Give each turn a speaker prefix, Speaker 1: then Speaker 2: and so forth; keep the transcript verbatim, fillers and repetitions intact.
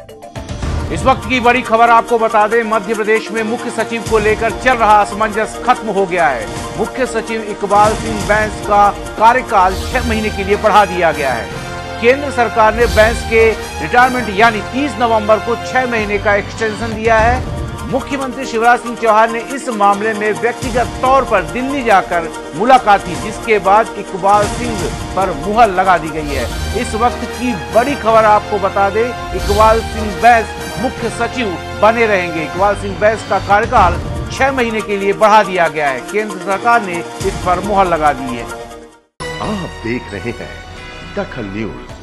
Speaker 1: इस वक्त की बड़ी खबर आपको बता दें, मध्य प्रदेश में मुख्य सचिव को लेकर चल रहा असमंजस खत्म हो गया है। मुख्य सचिव इकबाल सिंह बैंस का कार्यकाल छह महीने के लिए बढ़ा दिया गया है। केंद्र सरकार ने बैंस के रिटायरमेंट यानी तीस नवंबर को छह महीने का एक्सटेंशन दिया है। मुख्यमंत्री शिवराज सिंह चौहान ने इस मामले में व्यक्तिगत तौर पर दिल्ली जाकर मुलाकात की, जिसके बाद इकबाल सिंह पर मुहर लगा दी गई है। इस वक्त की बड़ी खबर आपको बता दें, इकबाल सिंह बैंस मुख्य सचिव बने रहेंगे। इकबाल सिंह बैंस का कार्यकाल छह महीने के लिए बढ़ा दिया गया है। केंद्र सरकार ने इस पर मुहर लगा दी है।
Speaker 2: आप देख रहे हैं दखल न्यूज।